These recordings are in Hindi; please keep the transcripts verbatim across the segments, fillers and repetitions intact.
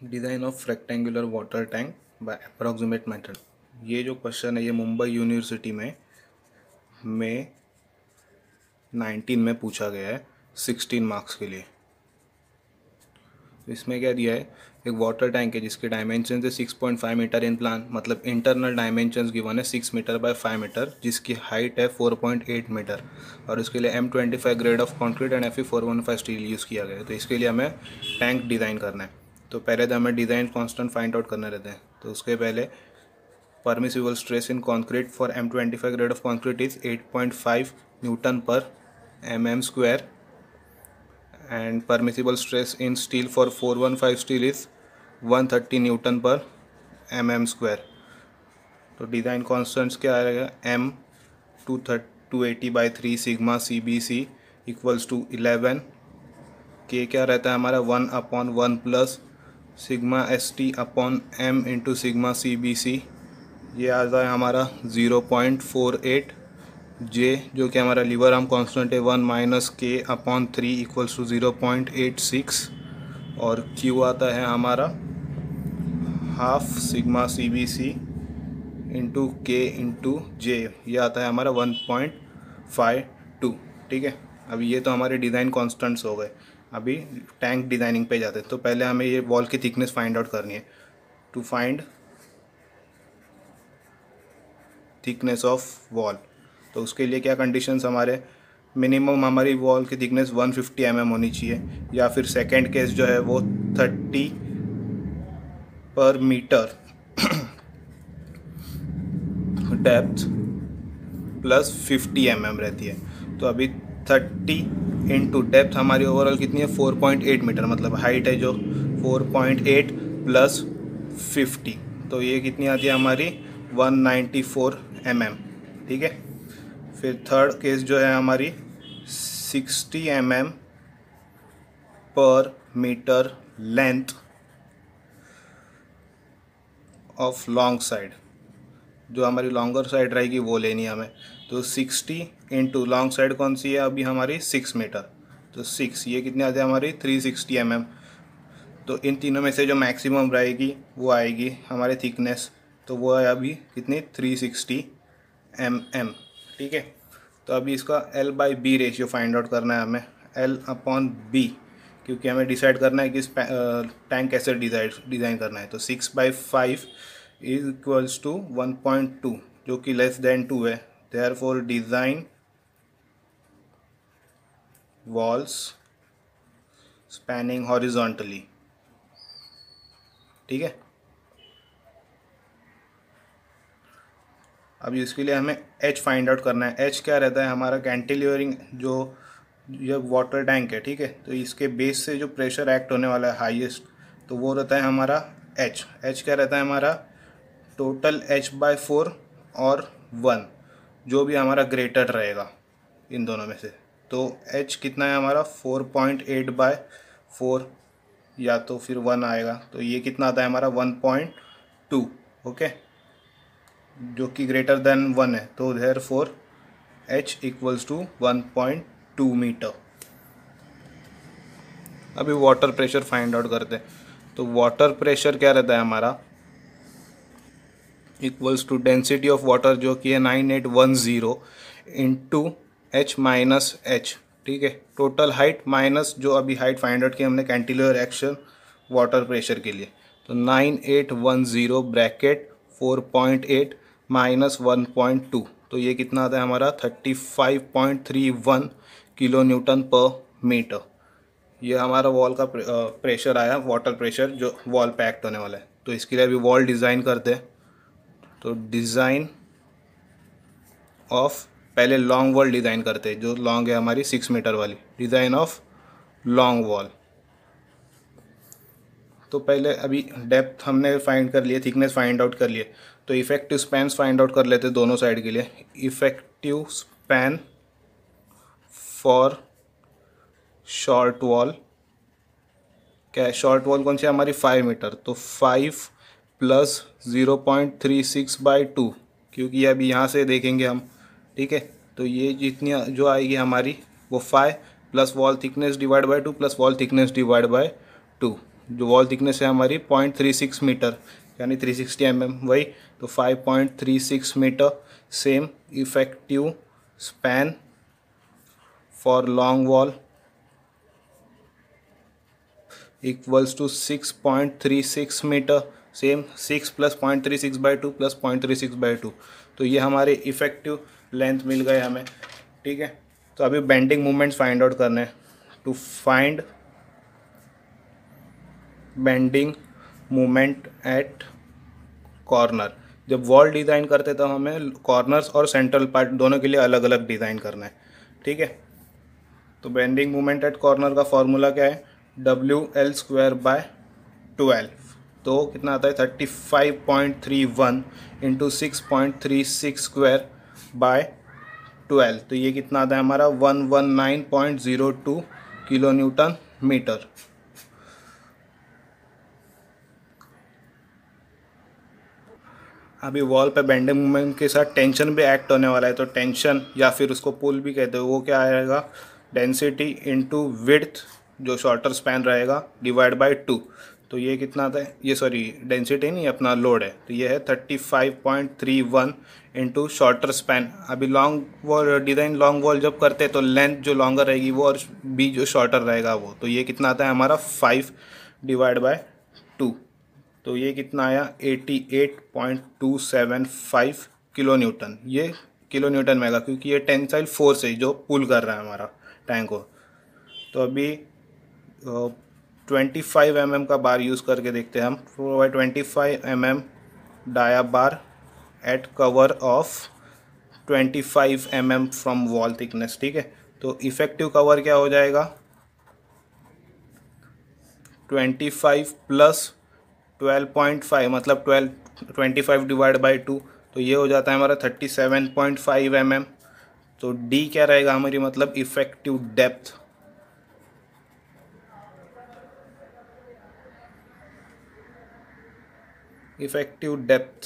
Design of rectangular water tank by approximate method. ये जो क्वेश्चन है ये मुंबई यूनिवर्सिटी में मई नाइनटीन में पूछा गया है सिक्सटीन मार्क्स के लिए। इसमें क्या दिया है, एक वाटर टैंक है जिसके डायमेंशन है six point five metre in plan, मतलब इंटरनल डायमेंशंस गिवन है six metre by five metre, जिसकी हाइट है फोर पॉइंट एट मीटर और उसके लिए M twenty five grade of concrete and F E four one five steel use किया गया है। तो इसके लिए हमें टैंक डिज़ाइन करना है। तो पहले तो हमें डिज़ाइन कांस्टेंट फाइंड आउट करने रहते हैं। तो उसके पहले permissible stress in concrete for M twenty five grade of concrete is eight point five newton per M M square and permissible stress in steel for four fifteen steel is one thirty newton per mm square. तो डिज़ाइन कॉन्स्टेंट्स क्या आएगा, m to two eighty by three sigma C B C equals to eleven, K क्या रहता है हमारा one upon one plus sigma S T upon M into sigma C B C, ये आ जाए हमारा zero point four eight, J जो कि हमारा लीवर आर्म कांस्टेंट है one minus K upon three equals to zero point eight six, और क्यू आता है हमारा half sigma C B C into K into J, ये आता है हमारा वन पॉइंट फाइव टू। ठीक है, अभी ये तो हमारे डिज़ाइन कांस्टेंट्स हो गए। अभी टैंक डिज़ाइनिंग पे जाते हैं। तो पहले हमें ये वॉल की थिकनेस फाइंड आउट करनी है। To find thickness of wall, तो उसके लिए क्या कंडीशंस हमारे, मिनिमम हमारी वॉल की thickness one fifty M M होनी चाहिए, या फिर सेकेंड केस जो है वो thirty per metre depth plus fifty M M रहती है। तो अभी थर्टी इंटू डेप्थ हमारी ओवरऑल कितनी है, फोर पॉइंट एट मीटर, मतलब हाइट है जो four point eight plus fifty, तो ये कितनी आती है हमारी one ninety four M M. ठीक है, फिर थर्ड केस जो है हमारी sixty M M per metre length of long side, जो हमारी लॉन्गर साइड रहेगी वो लेनी है हमें। तो सिक्सटी इंटू लॉन्ग साइड कौन सी है अभी हमारी सिक्स मीटर, तो सिक्स, ये कितनी आती है हमारी थ्री सिक्सटी एम एम। तो इन तीनों में से जो मैक्सिमम रहेगी वो आएगी हमारी थिकनेस, तो वो है अभी कितनी थ्री सिक्सटी एम एम। ठीक है, तो अभी इसका L by B ratio find out करना है हमें, L अपॉन बी, क्योंकि हमें डिसाइड करना है कि इस टैंक कैसे डिजाइन डिज़ाइन करना है। तो six by five is equals to one point two, जो कि लेस देन टू है। Therefore design walls spanning horizontally. ठीक है, अभी इसके लिए हमें H फाइंड आउट करना है। H क्या रहता है हमारा, कैंटिलीवरिंग जो ये वाटर टैंक है। ठीक है, तो इसके बेस से जो प्रेशर एक्ट होने वाला है हाईएस्ट, तो वो रहता है हमारा H। H क्या रहता है हमारा, टोटल H बाय फोर और वन, जो भी हमारा ग्रेटर रहेगा इन दोनों में से। तो H कितना है हमारा four point eight by four, या तो फिर वन आएगा, तो ये कितना आता है हमारा वन पॉइंट टू। ओके, जो कि ग्रेटर देन वन है, तो therefore H equals to one point two metre. अभी वाटर प्रेशर फाइंड आउट करते हैं। तो वाटर प्रेशर क्या रहता है हमारा, equals to density of water जो कि है nine eight one zero into H minus H. ठीक है, टोटल हाइट माइनस जो अभी हाइट फाइंड आउट की हमने कैंटिलीवर एक्शन वाटर प्रेशर के लिए, तो nine eight one zero bracket four point eight minus one point two, तो ये कितना आता है हमारा thirty five point three one kilo Newton per metre. ये हमारा वॉल का प्रेशर आया, वाटर प्रेशर जो वॉल पे एक्ट होने वाला है। तो इसके लिए अभी वॉल डिज़ाइन करते हैं। तो डिज़ाइन ऑफ, पहले लॉन्ग वॉल डिज़ाइन करते हैं, जो लॉन्ग है हमारी सिक्स मीटर वाली, डिज़ाइन ऑफ लॉन्ग वॉल। तो पहले अभी डेप्थ हमने फाइंड कर लिए, थिकनेस फाइंड आउट कर लिए, तो इफेक्टिव स्पैन्स फाइंड आउट कर लेते दोनों साइड के लिए। Effective span for short wall, क्या है शॉर्ट वॉल कौन सी है हमारी फाइव मीटर, तो five plus zero point three six by two, क्योंकि अभी यहाँ से देखेंगे हम। ठीक है, तो ये जितनी जो आएगी हमारी वो five plus wall thickness divide by two plus wall thickness divide by two, जो वॉल थिकनेस है हमारी पॉइंट थ्री सिक्स मीटर यानी थ्री सिक्सटी एम एम वही, तो five point three six metre. Same effective span for long wall equals to six point three six metre. Same six plus point three six by two plus point three six by two, तो ये हमारे इफेक्टिव लेंथ मिल गए हमें। ठीक है, तो अभी बेंडिंग मोमेंट्स फाइंड आउट करने हैं। To find bending moment at corner, जब वॉल डिज़ाइन करते तो हमें कॉर्नर्स और सेंट्रल पार्ट दोनों के लिए अलग अलग डिज़ाइन करना है। ठीक है, तो बेंडिंग मोमेंट एट कॉर्नर का फॉर्मूला क्या है, W L square by twelve, तो कितना आता है thirty five point three one into six point three six square by twelve, तो ये कितना आता है हमारा one one nine point zero two kilo Newton metre. अभी वॉल पे बेंडिंग मोमेंट के साथ टेंशन भी एक्ट होने वाला है, तो टेंशन या फिर उसको पुल भी कहते हैं, वो क्या आएगा, डेंसिटी इनटू विड्थ जो शॉर्टर स्पैन रहेगा डिवाइड बाय टू, तो ये कितना आता है, ये सॉरी डेंसिटी नहीं अपना लोड है, तो ये है thirty five point three one into shorter span. अभी long wall design long wall जब करते हैं तो लेंथ जो लॉन्गर रहेगी वो और बी जो शॉर्टर रहेगा वो, तो ये कितना आता है हमारा फाइव डिवाइड बाय टू, तो ये कितना आया eighty eight point two seven five kilo newton. ये किलो न्यूटन में आएगा क्योंकि ये टेंसाइल फोर्स है जो पुल कर रहा है हमारा टैंक को। तो अभी ट्वेंटी फाइव एम एम का बार यूज़ करके देखते हैं हम। Provide twenty five M M dia bar at cover of twenty five M M from wall thickness. ठीक है, तो इफेक्टिव कवर क्या हो जाएगा, twenty five plus twelve point five मतलब twelve twenty five divide by two, तो ये हो जाता है हमारा thirty seven point five M M. तो डी क्या रहेगा हमारी, मतलब इफेक्टिव डेप्थ, इफेक्टिव डेप्थ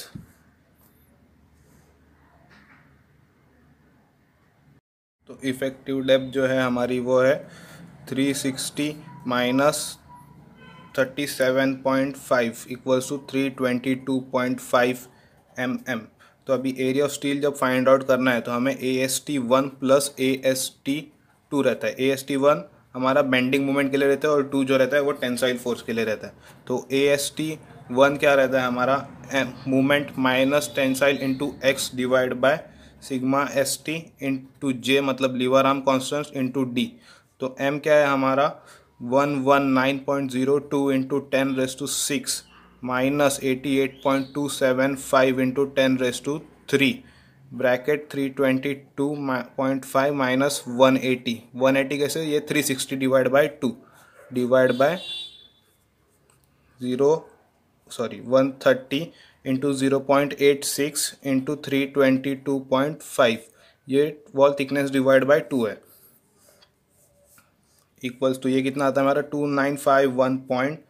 तो इफेक्टिव डेप्थ जो है हमारी वो है three sixty minus thirty seven point five equals to three twenty two point five M M. तो अभी एरिया ऑफ स्टील जब फाइंड आउट करना है तो हमें A S T one plus A S T two रहता है। ए एस टी वन हमारा बेंडिंग मोमेंट के लिए रहता है और टू जो रहता है वो टेंसाइल फोर्स के लिए रहता है। तो ए एस टी वन क्या रहता है हमारा, moment minus tensile into X divide by sigma S T into J मतलब lever arm constant into D. तो एम क्या है हमारा one one nine point zero two into ten raise to six minus eighty eight point two seven five into ten raise to three bracket three twenty two point five minus one eighty. One eighty कैसे, ये three sixty divide by two divide by zero sorry one thirty into zero point eight six into three twenty two point five, ये wall thickness divide by two है, इक्वल्स टू ये कितना आता है हमारा two nine five one point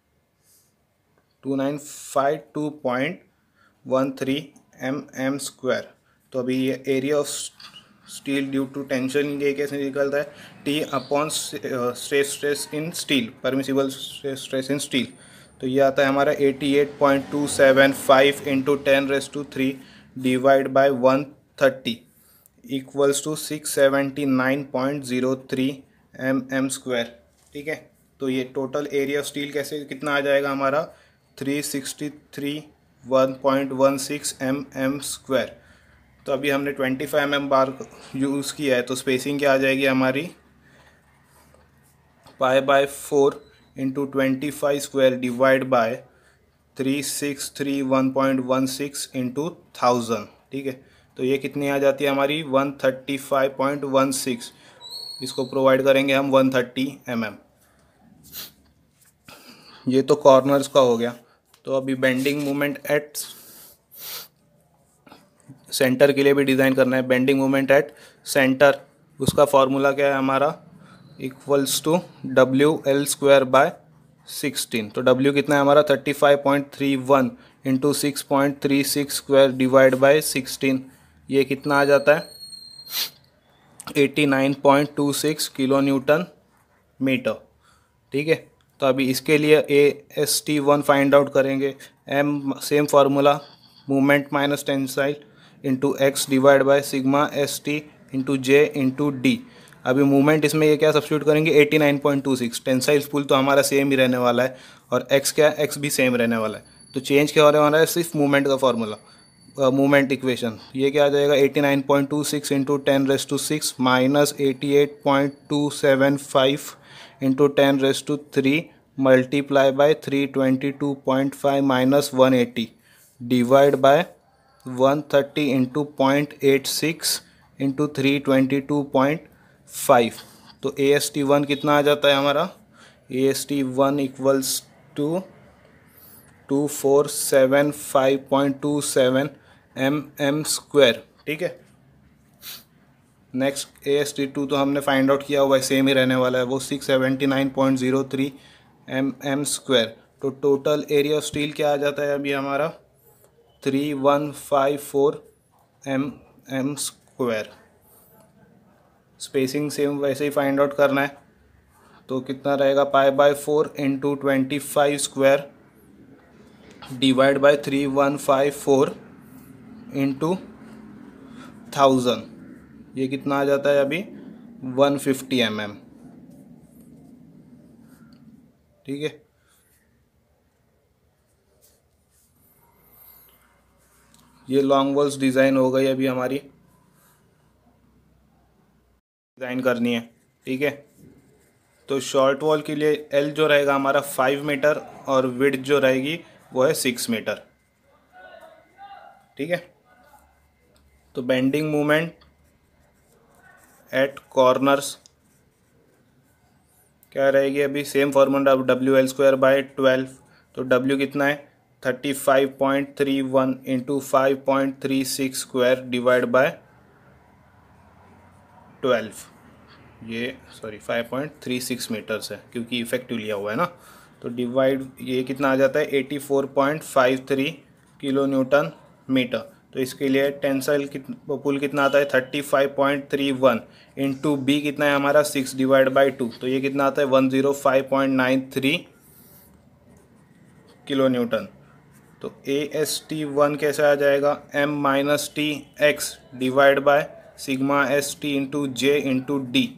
two nine five two point one three M M square. तो अभी ये area of steel due to tension ये कैसे निकलता है, T upon stress stress in steel permissible stress in steel, तो ये आता है हमारा eighty eight point two seven five into ten raise to three divide by one thirty equals to six seventy nine point zero three M M square. ठीक है, तो ये टोटल एरिया ऑफ स्टील कैसे कितना आ जाएगा हमारा three sixty three one point one six M M square. तो अभी हमने twenty five M M bar use किया है, तो स्पेसिंग क्या आ जाएगी हमारी pi by four into twenty five square divide by three six three one point one six into thousand. ठीक है, तो ये कितनी आ जाती है हमारी one thirty five point one six, इसको प्रोवाइड करेंगे हम वन थर्टी एम एम। ये तो कॉर्नर्स का हो गया। तो अभी बेंडिंग मोमेंट एट सेंटर के लिए भी डिज़ाइन करना है। बेंडिंग मोमेंट एट सेंटर, उसका फॉर्मूला क्या है हमारा, equals to W L square by sixteen. तो डब्ल्यू कितना है हमारा thirty five point three one into six point three six square divide by sixteen, ये कितना आ जाता है eighty nine point two six kilo Newton metre. ठीक है, तो अभी इसके लिए A S T one find out करेंगे। M same formula, movement minus tensile into X divide by sigma S T into J into D. अभी मूवमेंट इसमें ये क्या सब्स्टिट्यूट करेंगे, eighty nine point two six. Tensile pull तो हमारा सेम ही रहने वाला है और एक्स क्या, एक्स भी सेम रहने वाला है। तो चेंज क्या होने वाला है, सिर्फ मूवमेंट का फार्मूला, मूवमेंट इक्वेशन। ये क्या आ जाएगा, eighty nine point two six into ten raise to six minus eighty eight point two seven five into ten raise to three multiply by three twenty two point five minus one eighty divide by one thirty into point eight six into three twenty two point five. तो ए एस टी वन कितना आ जाता है हमारा, A S T one equals to two four seven five point two seven M M square. ठीक है, next A S T two तो हमने फाइंड आउट किया हुआ है, सेम ही रहने वाला है, वो six seventy nine point zero three M M square. तो टोटल एरिया ऑफ स्टील क्या आ जाता है अभी हमारा, three one five four M M square. Spacing same वैसे ही फाइंड आउट करना है, तो कितना रहेगा, pi by four into twenty five square divide by three one five four into thousand. ये कितना आ जाता है अभी, वन फिफ्टी एम एम। ठीक है, ये लॉन्ग वॉल्स डिज़ाइन हो गई अभी हमारी, डिज़ाइन करनी है। ठीक है, तो शॉर्ट वॉल के लिए एल जो रहेगा हमारा फाइव मीटर और विड्थ जो रहेगी वो है सिक्स मीटर। ठीक है, तो बेंडिंग मोमेंट एट कॉर्नर्स क्या रहेगी अभी, same formula, W L square by twelve. तो डब्ल्यू कितना है, thirty five point three one into five point three six square divide by twelve. ये sorry five point three six metres है क्योंकि इफेक्टिव लिया हुआ है ना। तो डिवाइड ये कितना आ जाता है, eighty four point five three kilo Newton metre. तो इसके लिए टेंसाइल कित पुल कितना आता है, thirty five point three one into B कितना है हमारा, सिक्स डिवाइड बाई टू। तो ये कितना आता है, one zero five point nine three kilo newton. तो ए एस टी वन कैसे आ जाएगा, M minus T X divide by sigma S T into J into D.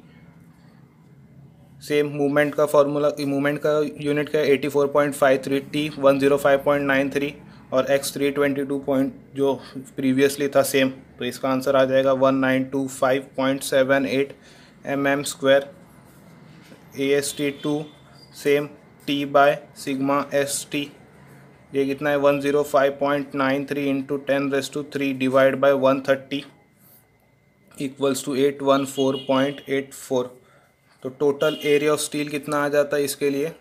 Same movement का फॉर्मूला, मूवमेंट का यूनिट का eighty four point five three, T one zero five point nine three और X three twenty two point जो प्रीवियसली था सेम। तो इसका आंसर आ जाएगा one nine to five point seven eight M M square. A S T two same, T by sigma S T ये कितना है, one zero five point nine three into ten raise to three divide by one thirty equals to eight one four point eight four. तो टोटल एरिया ऑफ स्टील कितना आ जाता है इसके लिए,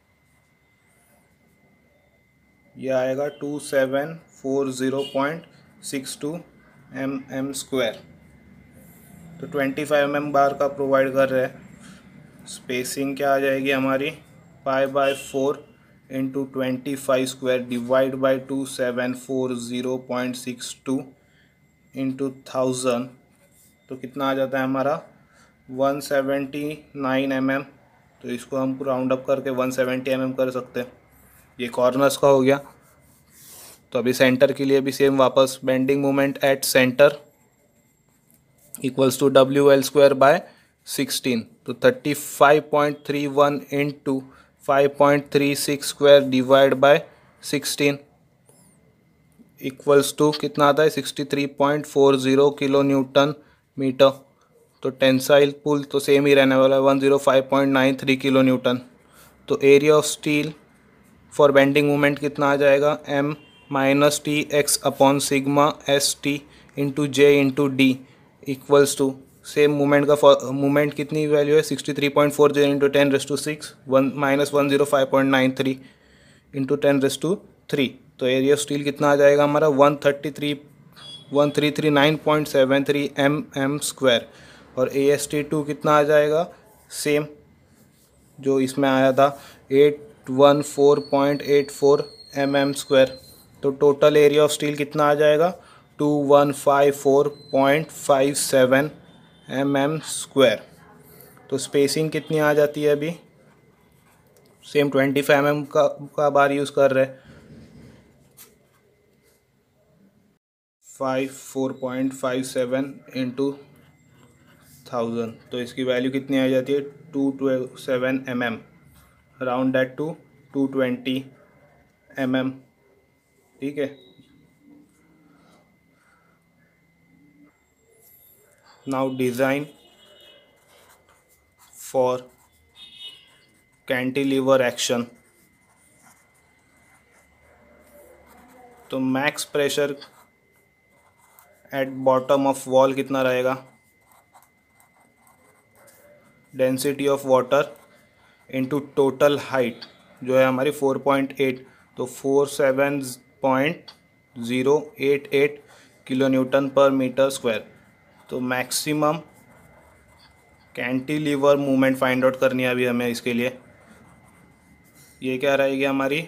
यह आएगा two seven four zero point six two M M square. तो twenty five M M bar का प्रोवाइड कर रहे हैं। स्पेसिंग क्या आ जाएगी हमारी, pi by four into twenty five square divide by two seven four zero point six two into thousand. तो कितना आ जाता है हमारा, one seventy nine M M. तो इसको हम राउंड अप करके वन सेवेंटी एम एम कर सकते हैं। ये कॉर्नर्स का हो गया। तो अभी सेंटर के लिए भी सेम वापस, bending moment at centre equals to W L square by sixteen. तो thirty five point three one into five point three six square divide by sixteen equals to कितना आता है, sixty three point four zero kilo Newton metre. तो टेंसाइल पुल तो सेम ही रहने वाला है, one zero five point nine three kilo newton. तो area of steel for bending moment कितना आ जाएगा, M minus T X upon sigma S T into J into D equals to same moment का मोमेंट कितनी वैल्यू है, sixty three point four zero into ten raise to six one minus one zero five point nine three into ten raise to three. तो एरिया ऑफ स्टील कितना आ जाएगा हमारा, one thirty three one three three nine point seven three M M square. और ए एस टी टू कितना आ जाएगा, सेम जो इसमें आया था, eight one four point eight four M M square. तो टोटल एरिया ऑफ स्टील कितना आ जाएगा, two one five four point five seven M M square. तो स्पेसिंग कितनी आ जाती है अभी, same twenty five M M का का बार यूज़ कर रहे हैं। Five four point five seven into thousand, तो इसकी वैल्यू कितनी आ जाती है, two twelve seven M M, round that two two twenty M M. ठीक है, now design for cantilever action. तो max pressure at bottom of wall कितना रहेगा, density of water into total height जो है हमारी फोर पॉइंट एट, तो four seven point zero eight eight kilo Newton per metre square. तो maximum cantilever movement find out करनी है अभी हमें। इसके लिए ये क्या रहेगी हमारी,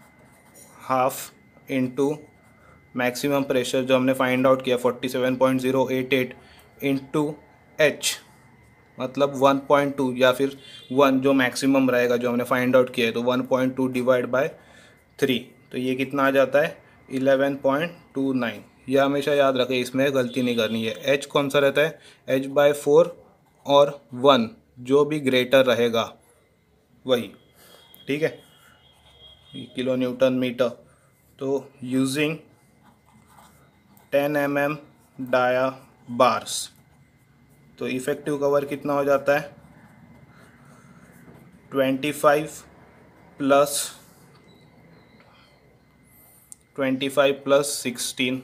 हाफ इंटू मैक्सिमम प्रेशर जो हमने फाइंड आउट किया forty seven point zero eight eight into H, मतलब वन पॉइंट टू या फिर वन जो मैक्सिमम रहेगा जो हमने फाइंड आउट किया है, तो one point two divide by three, तो ये कितना आ जाता है, इलेवन पॉइंट टू नाइन। यह हमेशा याद रखें, इसमें गलती नहीं करनी है। एच कौन सा रहता है, एच बाय फोर और वन जो भी ग्रेटर रहेगा वही। ठीक है, किलो न्यूटन मीटर। तो using ten m M dia bars, तो इफेक्टिव कवर कितना हो जाता है, twenty five plus twenty five plus sixteen,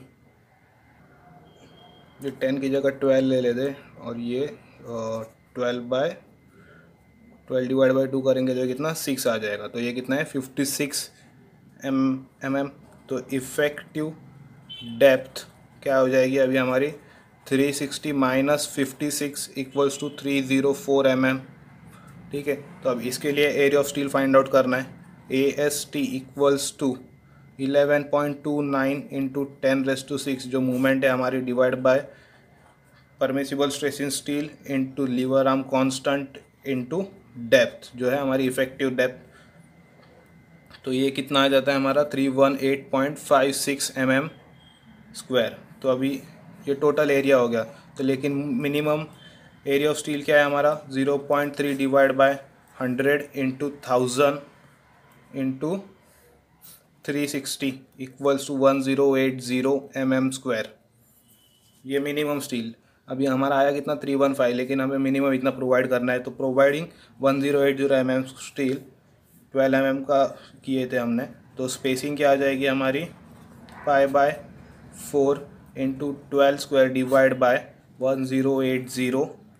ये टेन की जगह ट्वेल्व ले लेते, और ये twelve by twelve divide by two करेंगे तो कितना, सिक्स आ जाएगा। तो ये कितना है, fifty six M m M. तो इफ़ेक्टिव डेप्थ क्या हो जाएगी अभी हमारी, three sixty minus fifty six equals to three zero four M M. ठीक है, तो अब इसके लिए area of steel find out करना है। A S T equals to eleven point two nine into ten raise to six जो मूवमेंट है हमारी, divide by permissible stress in steel into lever arm constant into depth जो है हमारी इफेक्टिव डेप्थ। तो ये कितना आ जाता है हमारा, three one eight point five six M M square. तो अभी ये टोटल एरिया हो गया। तो लेकिन मिनिमम एरिया ऑफ स्टील क्या है हमारा, zero point three divide by hundred into thousand into three sixty equals to one zero eight zero m M square. ये मिनिमम स्टील अभी हमारा आया कितना, थ्री वन फाइव, लेकिन हमें मिनिमम इतना प्रोवाइड करना है। तो providing one zero eight zero m m steel, twelve m M का किए थे हमने, तो स्पेसिंग क्या आ जाएगी हमारी, pi by four into twelve square divide by one zero eight zero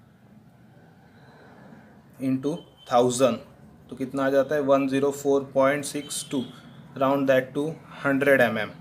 into thousand, तो कितना आ जाता है, one zero four point six two, round that to hundred m m.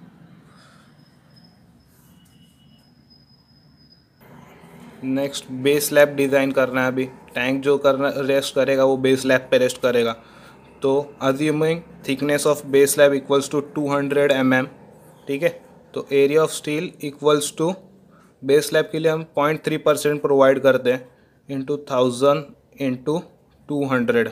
Next base slab design करना है अभी। टैंक जो करना रेस्ट करेगा वो बेस स्लैब पे रेस्ट करेगा। तो assuming thickness of base slab equals to two hundred m M. ठीक है, तो area of steel equals to base slab के लिए हम पॉइंट थ्री परसेंट प्रोवाइड करते हैं into thousand into two hundred,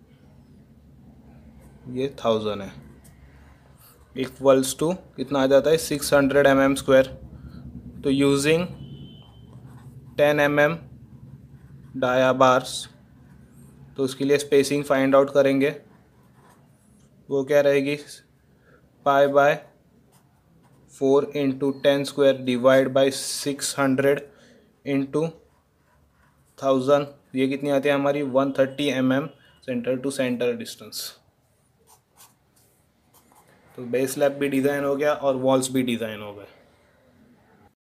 ये थाउजेंड है, इक्वल्स टू कितना आ जाता है, six hundred m M square. तो using ten m M dia bars, तो उसके लिए स्पेसिंग फाइंड आउट करेंगे। वो क्या रहेगी, pi by four into ten square divide by six hundred into thousand, ये कितनी आती है हमारी, one thirty m m centre to centre distance. तो बेस स्लैब भी डिज़ाइन हो गया और वॉल्स भी डिज़ाइन हो गए।